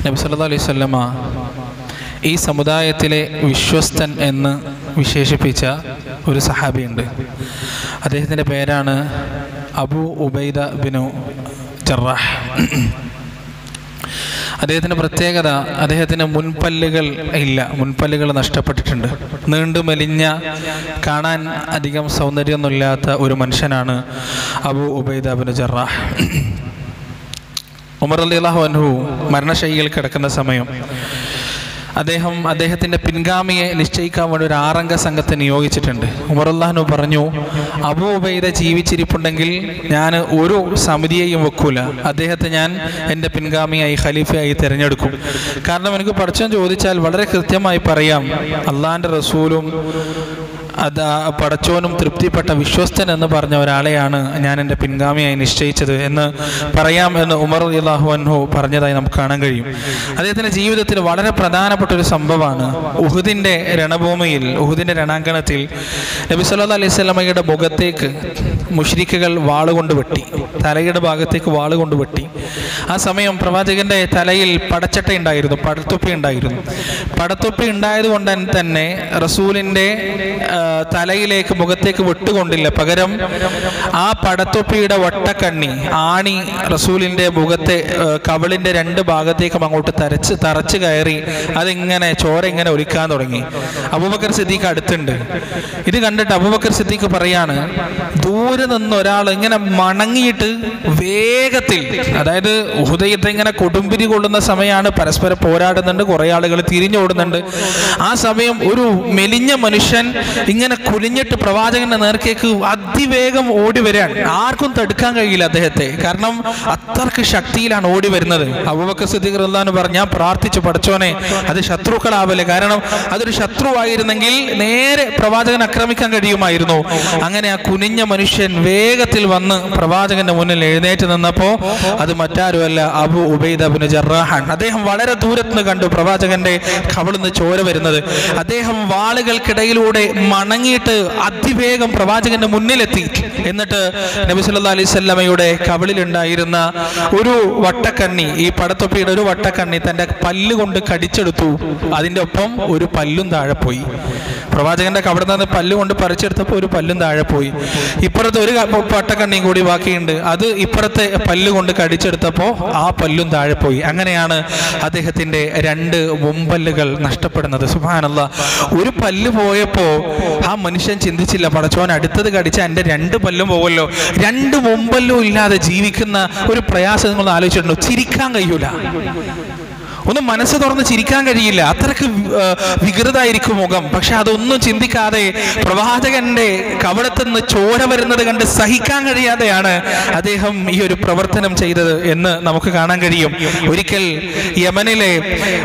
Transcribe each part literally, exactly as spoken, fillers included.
നബി സല്ലല്ലാഹു അലൈഹി വസല്ലമ ഈ സമുദായത്തിലെ വിശ്വസ്തൻ എന്ന് വിശേഷിപ്പിച്ച ഒരു സഹാബിയുണ്ട്. അദ്ദേഹത്തിൻ്റെ പേരാണ് അബൂ ഉബൈദ ബിനു ജറാഹ്. അദ്ദേഹത്തിൻ്റെ പ്രത്യേകത, അദ്ദേഹത്തിന് മുൻപല്ലുകൾ ഇല്ല, മുൻപല്ലുകൾ നഷ്ടപ്പെട്ടിട്ടുണ്ട്. നീണ്ടു മെലിഞ്ഞ, കാണാൻ അധികം സൗന്ദര്യമൊന്നുമില്ലാത്ത ഒരു മനുഷ്യനാണ് അബൂ ഉബൈദ ബിനു ജറാഹ്. ഉമർ റളിയല്ലാഹു അൻഹു മരണശയ്യയിൽ കിടക്കുന്ന സമയം അദ്ദേഹം അദ്ദേഹത്തിൻ്റെ പിൻഗാമിയെ നിശ്ചയിക്കാൻ വേണ്ടി ഒരു ആറംഗ സംഘത്തെ നിയോഗിച്ചിട്ടുണ്ട്. ഉമർ റളിയല്ലാഹു പറഞ്ഞു, അബൂ ഉബൈദ ജീവിച്ചിരിപ്പുണ്ടെങ്കിൽ ഞാൻ ഒരു സമിതിയെയും വെക്കൂല, അദ്ദേഹത്തെ ഞാൻ എൻ്റെ പിൻഗാമിയായി ഖലീഫയായി തിരഞ്ഞെടുക്കും. കാരണം എനിക്ക് പടച്ചോൻ ചോദിച്ചാൽ വളരെ കൃത്യമായി പറയാം, അള്ളാഹിൻ്റെ റസൂലും അത് പടച്ചോനും തൃപ്തിപ്പെട്ട വിശ്വസ്തൻ എന്ന് പറഞ്ഞ ഒരാളെയാണ് ഞാൻ എൻ്റെ പിൻഗാമിയായി നിശ്ചയിച്ചത് എന്ന് പറയാം എന്ന് ഉമർ റളിയല്ലാഹു അൻഹു പറഞ്ഞതായി നമുക്ക് കാണാൻ കഴിയും. അദ്ദേഹത്തിൻ്റെ ജീവിതത്തിൽ വളരെ പ്രധാനപ്പെട്ട ഒരു സംഭവമാണ് ഉഹുദിൻ്റെ രണഭൂമിയിൽ, ഉഹുദിൻ്റെ രണാങ്കണത്തിൽ നബി സല്ലല്ലാഹു അലൈഹി വസല്ലമയുടെ മുഖത്തേക്ക് മുശ്രിക്കുകൾ വാളുകൊണ്ട് വെട്ടി, തലയുടെ ഭാഗത്തേക്ക് വാളുകൊണ്ട് വെട്ടി. ആ സമയം പ്രവാചകന്റെ തലയിൽ പടച്ചട്ട ഉണ്ടായിരുന്നു, പടത്തൊപ്പി ഉണ്ടായിരുന്നു. പടത്തൊപ്പി ഉണ്ടായതുകൊണ്ട് തന്നെ റസൂലിൻ്റെ തലയിലേക്ക് മുഖത്തേക്ക് വിട്ടുകൊണ്ടില്ല, പകരം ആ പടത്തൊപ്പിയുടെ വട്ടക്കണ്ണി ആണി റസൂലിൻ്റെ മുഖത്തെ കവിളിൻ്റെ രണ്ട് ഭാഗത്തേക്കും അങ്ങോട്ട് തരച്ച് തറച്ച് കയറി അതിങ്ങനെ ചോര ഇങ്ങനെ ഒലിക്കാൻ തുടങ്ങി. അബൂബക്കർ സിദ്ദീഖ് അടുത്തുണ്ട്. ഇത് കണ്ടിട്ട് അബൂബക്കർ സിദ്ദീഖ് പറയാണ്, ദൂരെ നിന്ന് ഒരാൾ ഇങ്ങനെ മണങ്ങിയിട്ട് വേഗത്തിൽ, അതായത് ഉഹുദ് യുദ്ധം ഇങ്ങനെ കൊടുമ്പിരി കൊള്ളുന്ന സമയമാണ്, പരസ്പരം പോരാടുന്നുണ്ട്, കുറെ ആളുകൾ തിരിഞ്ഞോടുന്നുണ്ട്. ആ സമയം ഒരു മെലിഞ്ഞ മനുഷ്യൻ ഇങ്ങനെ കുലിഞ്ഞിട്ട് പ്രവാചകന്റെ നേർക്കേക്ക് അതിവേഗം ഓടി വരാൻ, ആർക്കും തടുക്കാൻ കഴിയില്ല അദ്ദേഹത്തെ, കാരണം അത്രക്ക് ശക്തിയിലാണ് ഓടി വരുന്നത്. അബൂബക്കർ സിദ്ദീഖ് റളിയല്ലാഹു അൻഹു പറഞ്ഞു, ഞാൻ പ്രാർത്ഥിച്ചു, പടച്ചോനെ അത് ശത്രുക്കളാവല്ലേ, കാരണം അതൊരു ശത്രുവായിരുന്നെങ്കിൽ നേരെ പ്രവാചകൻ ആക്രമിക്കാൻ കഴിയുമായിരുന്നു. അങ്ങനെ ആ കുനിഞ്ഞ മനുഷ്യൻ വേഗത്തിൽ വന്ന് പ്രവാചകന്റെ മുന്നിൽ എഴുന്നേറ്റ് നിന്നപ്പോ അത് മറ്റാരുമല്ല, അബൂ ഉബൈദ ബിനു ജറാഹാൻ. അദ്ദേഹം വളരെ ദൂരത്തുനിന്ന് കണ്ടു പ്രവാചകന്റെ കവിളിൽ നിന്ന് ചോര വരുന്നത്. അദ്ദേഹം വാളുകൾക്കിടയിലൂടെ മണങ്ങിയിട്ട് അതിവേഗം പ്രവാചകന്റെ മുന്നിലെത്തി. എന്നിട്ട് നബി സല്ലല്ലാഹു അലൈഹി വസല്ലമയുടെ കവിളിലുണ്ടായിരുന്ന ഒരു വട്ടക്കണ്ണി, ഈ പടത്തൊപ്പിയുടെ ഒരു വട്ടക്കണ്ണി തന്റെ പല്ല് കൊണ്ട് കടിച്ചെടുത്തു. അതിൻ്റെ ഒപ്പം ഒരു പല്ലും താഴെ പോയി. പ്രവാചകന്റെ കവിളിൽ നിന്ന് പല്ല് കൊണ്ട് പറിച്ചെടുത്തപ്പോൾ ഒരു പല്ലും താഴെ പോയി. ഇപ്പുറത്ത് ഒരു വട്ടക്കണ്ണിയും കൂടി ബാക്കിയുണ്ട്, അത് ഇപ്പുറത്തെ പല്ല് കൊണ്ട് കടിച്ചെടുത്തപ്പോൾ ആ പല്ലും താഴെ പോയി. അങ്ങനെയാണ് അദ്ദേഹത്തിന്റെ രണ്ട് മുമ്പല്ലുകൾ നഷ്ടപ്പെടുന്നത്. സുബ്ഹാനല്ലാഹ്, ഒരു പല്ല് പോയപ്പോ ആ മനുഷ്യൻ ചിന്തിച്ചില്ല, പടച്ചോൻ അടുത്തത് കടിച്ച എൻ്റെ രണ്ട് പല്ലും പോവല്ലോ. രണ്ട് മുമ്പല്ലും ഇല്ലാതെ ജീവിക്കുന്ന ഒരു പ്രയാസം നിങ്ങൾ ആലോചിച്ചിട്ടുണ്ടോ? ചിരിക്കാൻ കഴിയൂല, ഒന്നും മനസ്സ് തുറന്ന് ചിരിക്കാൻ കഴിയില്ല, അത്രക്ക് വികൃതായിരിക്കും മുഖം. പക്ഷെ അതൊന്നും ചിന്തിക്കാതെ പ്രവാചകന്റെ കവളത്തുനിന്ന് ചോര വരുന്നത് കണ്ട് സഹിക്കാൻ കഴിയാതെയാണ് അദ്ദേഹം ഈ ഒരു പ്രവർത്തനം ചെയ്തത് എന്ന് നമുക്ക് കാണാൻ കഴിയും. ഒരിക്കൽ യമനിലെ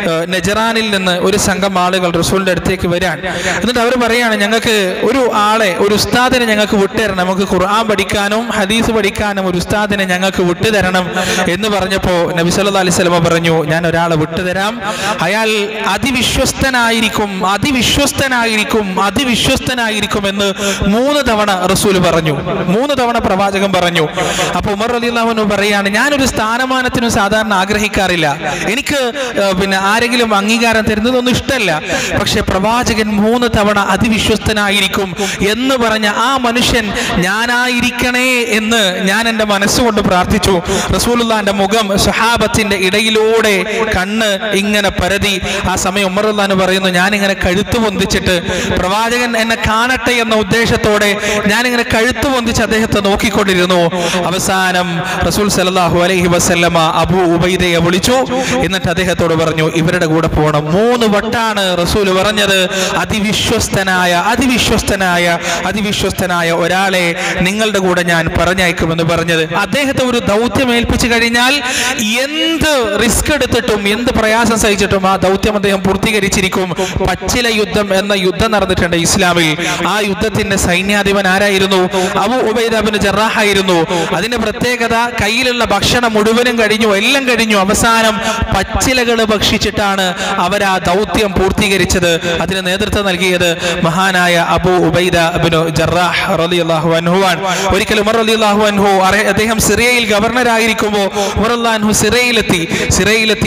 നജറാനിൽ നിന്ന് ഒരു സംഘം ആളുകൾ റസൂലിന്റെ അടുത്തേക്ക് വരാൻ, എന്നിട്ട് അവർ പറയാണ്, ഞങ്ങൾക്ക് ഒരു ആളെ, ഒരു ഉസ്താദിനെ ഞങ്ങൾക്ക് വിട്ടുതരണം, നമുക്ക് ഖുർആൻ പഠിക്കാനും ഹദീസ് പഠിക്കാനും ഒരു ഉസ്താദിനെ ഞങ്ങൾക്ക് വിട്ടുതരണം എന്ന് പറഞ്ഞപ്പോ നബി സല്ലല്ലാഹു അലൈഹി വസല്ലം പറഞ്ഞു, ഞാൻ ഒരാളെ വിട്ടുതരാം, അയാൾ അതിവിശ്വസ്തനായിരിക്കും, അതിവിശ്വസ്തനായിരിക്കും, അതിവിശ്വസ്തനായിരിക്കും എന്ന് മൂന്ന് തവണ റസൂൽ പറഞ്ഞു, മൂന്ന് തവണ പ്രവാചകൻ പറഞ്ഞു. അപ്പൊ ഉമർ റളിയല്ലാഹു അൻഹു പറയാണ്, ഞാനൊരു സ്ഥാനമാനത്തിനും സാധാരണ ആഗ്രഹിക്കാറില്ല, എനിക്ക് പിന്നെ ആരെങ്കിലും അംഗീകാരം തരുന്നതൊന്നും ഇഷ്ടമല്ല, പക്ഷെ പ്രവാചകൻ മൂന്ന് തവണ അതിവിശ്വസ്തനായിരിക്കും എന്ന് പറഞ്ഞ ആ മനുഷ്യൻ ഞാനായിരിക്കണേ എന്ന് ഞാൻ എൻ്റെ മനസ്സുകൊണ്ട് പ്രാർത്ഥിച്ചു. റസൂലുള്ളാഹിന്റെ മുഖം സ്വഹാബത്തിന്റെ ഇടയിലൂടെ കണ്ണ് ഇങ്ങനെ പരതി. ആ സമയം ഉമർ റളിയല്ലാഹു അൻഹു പറയുന്നു, ഞാനിങ്ങനെ കഴുത്ത് പൊന്തിച്ചിട്ട് പ്രവാചകൻ എന്നെ കാണട്ടെ എന്ന ഉദ്ദേശത്തോടെ ഞാനിങ്ങനെ കഴുത്ത് പൊന്തിച്ച് അദ്ദേഹത്തെ നോക്കിക്കൊണ്ടിരുന്നു. അവസാനം റസൂൽ സല്ലല്ലാഹു അലൈഹി വസല്ലമ അബൂ ഉബൈദയെ വിളിച്ചു. എന്നിട്ട് അദ്ദേഹത്തോട് പറഞ്ഞു, ഇവരുടെ കൂടെ പോകണം. മൂന്ന് വട്ടാണ് റസൂൽ പറഞ്ഞത്, അതിവിശ്വസ്തനായ അതിവിശ്വസ്തനായ അതിവിശ്വസ്തനായ ഒരാളെ നിങ്ങളുടെ കൂടെ ഞാൻ പറഞ്ഞയക്കുമെന്ന് പറഞ്ഞത്. അദ്ദേഹത്തെ ഒരു ദൗത്യം ഏൽപ്പിച്ചു കഴിഞ്ഞാൽ എന്ത് റിസ്ക് എടുത്തിട്ടും എന്ത് പ്രയാസം സഹിച്ചിട്ടും ആ ദൗത്യം അദ്ദേഹം പൂർത്തീകരിച്ചിരിക്കും. പച്ചില യുദ്ധം എന്ന യുദ്ധം നടന്നിട്ടുണ്ട് ഇസ്ലാമിൽ. ആ യുദ്ധത്തിന്റെ സൈന്യാധിപൻ ആരായിരുന്നു? അബൂ ഉബൈദ ബിനു ജറാഹ് ആയിരുന്നു. അതിന്റെ പ്രത്യേകത, കയ്യിലുള്ള ഭക്ഷണം മുഴുവനും കഴിഞ്ഞു, എല്ലാം കഴിഞ്ഞു, അവസാനം പച്ചിലകൾ ഭക്ഷിച്ചിട്ടാണ് അവർ ആ ദൗത്യം പൂർത്തീകരിച്ചത്. അതിന് നേതൃത്വം നൽകിയത് മഹാനായ അബൂ ഉബൈദ ബിനു ജറാഹ് റളിയല്ലാഹു അൻഹു ആണ്. ഒരിക്കൽ ഉമർ റളിയല്ലാഹു അൻഹു അദ്ദേഹം സിറിയയിൽ ഗവർണർ ആയിരിക്കുമ്പോൾ ഉമർ റളിയല്ലാഹു അൻഹു സിറിയയിലെത്തി. സിറിയയിലെത്തിയപ്പോൾ ഉമർ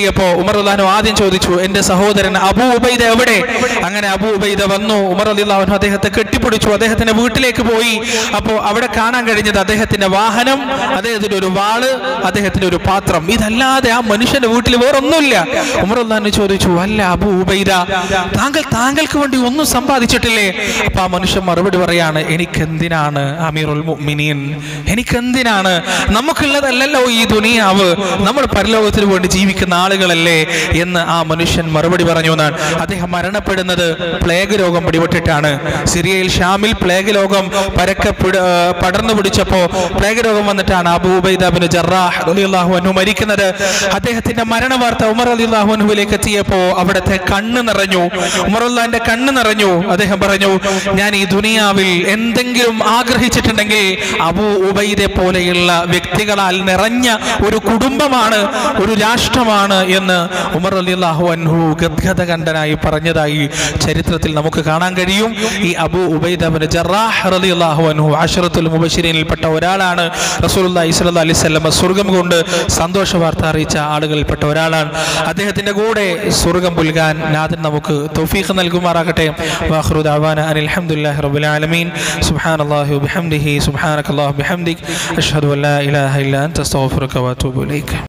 ഉമർ റളിയല്ലാഹു അൻഹു ആദ്യം ചോദിച്ചു, എൻ്റെ സഹോദരൻ അബൂ ഉബൈദ എവിടെ? അങ്ങനെ അബൂ ഉബൈദ വന്നു. ഉമർ റളിയല്ലാഹു അൻഹു അദ്ദേഹത്തെ കെട്ടിപ്പിടിച്ചു, അദ്ദേഹത്തിന്റെ വീട്ടിലേക്ക് പോയി. അപ്പോൾ അവിടെ കാണാൻ കഴിഞ്ഞത് അദ്ദേഹത്തിന്റെ വാഹനം, അദ്ദേഹത്തിന്റെ ഒരു വാള്, അദ്ദേഹത്തിന്റെ ഒരു പാത്രം. ഇതല്ലാതെ ആ മനുഷ്യന്റെ വീട്ടിൽ വേറൊന്നുമില്ല. ഉമർ റളിയല്ലാഹു അൻഹു ചോദിച്ചു, അല്ല അബൂ ഉബൈദ, താങ്കൾ താങ്കൾക്ക് വേണ്ടി ഒന്നും സമ്പാദിച്ചിട്ടില്ലേ? അപ്പൊ ആ മനുഷ്യൻ മറുപടി പറയാണ്, എനിക്കെന്തിനാണ് അമീറുൽ മുഅ്മിനീൻ, എനിക്കെന്തിനാണ്? നമുക്കുള്ളതല്ലല്ലോ ഈ ദുനിയാവ്, നമ്മൾ പരലോകത്തിന് വേണ്ടി ജീവിക്കുന്ന ആളുകളല്ലേ എന്ന് ആ മനുഷ്യൻ മറുപടി പറഞ്ഞു എന്നാണ്. അദ്ദേഹം മരണപ്പെടുന്നത് പ്ലേഗ് രോഗം പിടിപെട്ടിട്ടാണ്. സിറിയയിൽ ഷാമിൽ പ്ലേഗ് രോഗം പരക്കെ പടർന്നു പിടിച്ചപ്പോ പ്ലേഗ് രോഗം വന്നിട്ടാണ് അബൂ ഉബൈദ ബിൻ ജറാഹ് റളിയല്ലാഹു അൻഹു മരിക്കുന്നത്. അദ്ദേഹത്തിന്റെ മരണ വാർത്ത ഉമർ റളിയല്ലാഹു അൻഹുവിലേക്ക് എത്തിയപ്പോ അവിടുത്തെ കണ്ണ് നിറഞ്ഞു, ഉമർ റളിയല്ലാഹുവിന്റെ കണ്ണ് നിറഞ്ഞു. അദ്ദേഹം പറഞ്ഞു, ഞാൻ ഈ ദുനിയാവിൽ എന്തെങ്കിലും ആഗ്രഹിച്ചിട്ടുണ്ടെങ്കിൽ അബൂ ഉബൈദയെ പോലെയുള്ള വ്യക്തികളാൽ നിറഞ്ഞ ഒരു കുടുംബമാണ്, ഒരു രാഷ്ട്രമാണ് എന്ന് ഉമർ റളിയല്ലാഹു അൻഹു ഗദ്ഗദകണ്ഠനായി പറഞ്ഞതായി ചരിത്രത്തിൽ നമുക്ക് കാണാൻ കഴിയും. ഈ അബൂ ഉബൈദ ബിൻ ജറാഹ് റളിയല്ലാഹു അൻഹു അശറത്തുൽ മുബശ്ശിരീനിൽപ്പെട്ട ഒരാളാണ്. റസൂലുള്ളാഹി സ്വല്ലല്ലാഹു അലൈഹി വസല്ലം സ്വർഗ്ഗം കൊണ്ട് സന്തോഷ വാർത്ത അറിയിച്ച ആളുകളിൽപ്പെട്ട ഒരാളാണ്. അദ്ദേഹത്തിന്റെ കൂടെ സ്വർഗ്ഗം പുൽകാൻ നാഥൻ നമുക്ക് തൗഫീഖ് നൽകുമാറാകട്ടെ. വആഖിറു ദഅവാന അനിൽ ഹംദുലില്ലാഹി റബ്ബിൽ ആലമീൻ. സുബ്ഹാനല്ലാഹി വബിഹംദിഹി സുബ്ഹാനകല്ലാഹു ബിഹംദിക് അഷ്ഹദു അൻ ലാ ഇലാഹ ഇല്ല അൻത അസ്തഗ്ഫിറുക വഅതൂബു ഇലൈക.